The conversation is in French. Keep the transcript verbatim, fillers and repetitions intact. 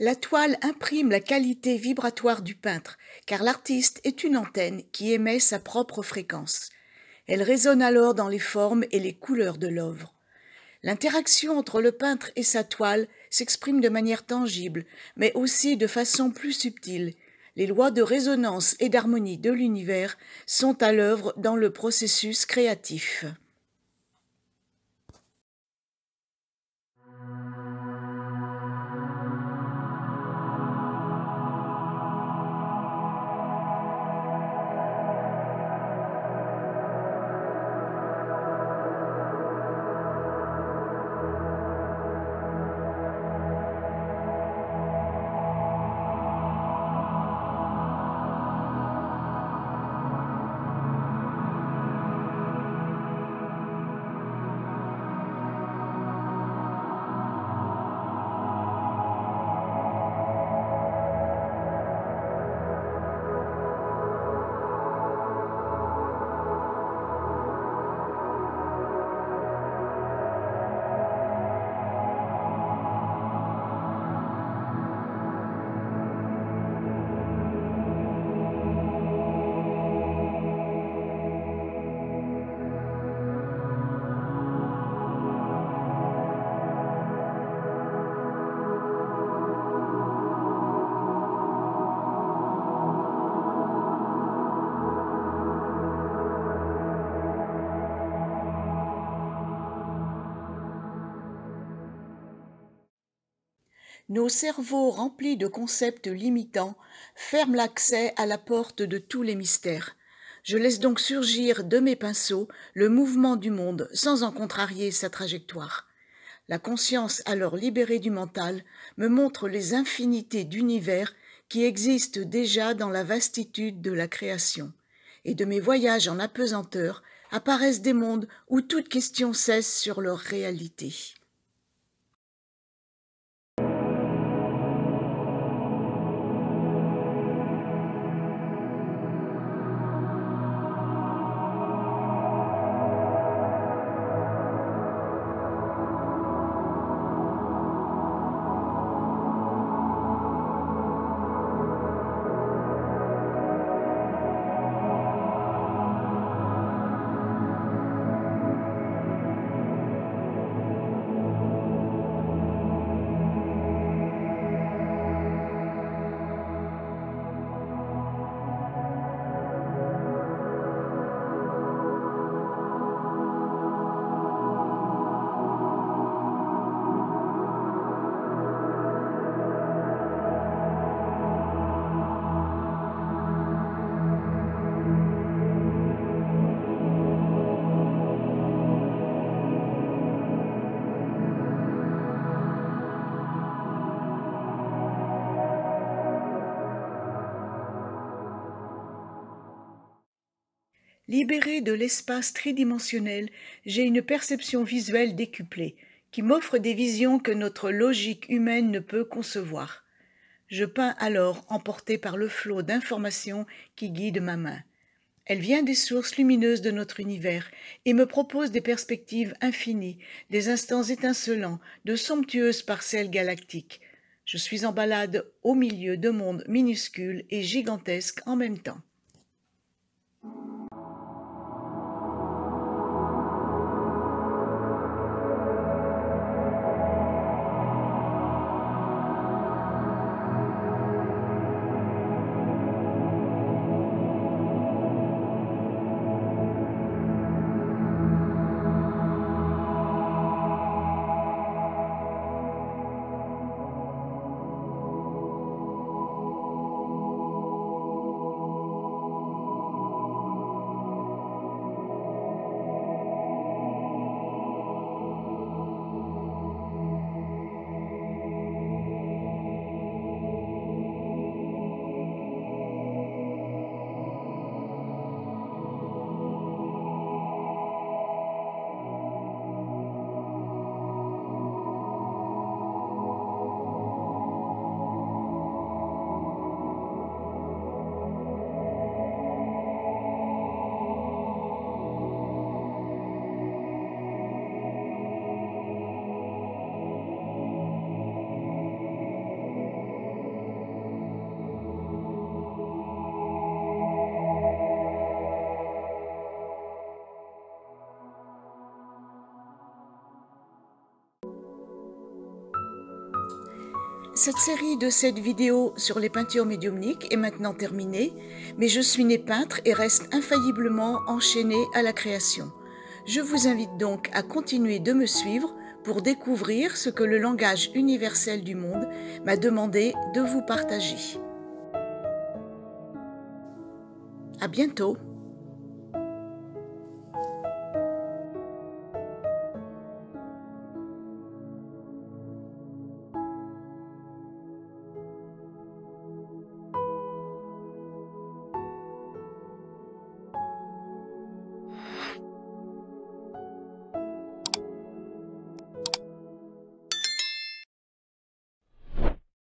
La toile imprime la qualité vibratoire du peintre, car l'artiste est une antenne qui émet sa propre fréquence. Elle résonne alors dans les formes et les couleurs de l'œuvre. L'interaction entre le peintre et sa toile s'exprime de manière tangible, mais aussi de façon plus subtile. Les lois de résonance et d'harmonie de l'univers sont à l'œuvre dans le processus créatif. Nos cerveaux remplis de concepts limitants ferment l'accès à la porte de tous les mystères. Je laisse donc surgir de mes pinceaux le mouvement du monde sans en contrarier sa trajectoire. La conscience alors libérée du mental me montre les infinités d'univers qui existent déjà dans la vastitude de la création. Et de mes voyages en apesanteur apparaissent des mondes où toute question cesse sur leur réalité. Libérée de l'espace tridimensionnel, j'ai une perception visuelle décuplée, qui m'offre des visions que notre logique humaine ne peut concevoir. Je peins alors emporté par le flot d'informations qui guide ma main. Elle vient des sources lumineuses de notre univers et me propose des perspectives infinies, des instants étincelants, de somptueuses parcelles galactiques. Je suis en balade au milieu de mondes minuscules et gigantesques en même temps. Cette série de sept vidéos sur les peintures médiumniques est maintenant terminée, mais je suis né peintre et reste infailliblement enchaîné à la création. Je vous invite donc à continuer de me suivre pour découvrir ce que le langage universel du monde m'a demandé de vous partager. À bientôt!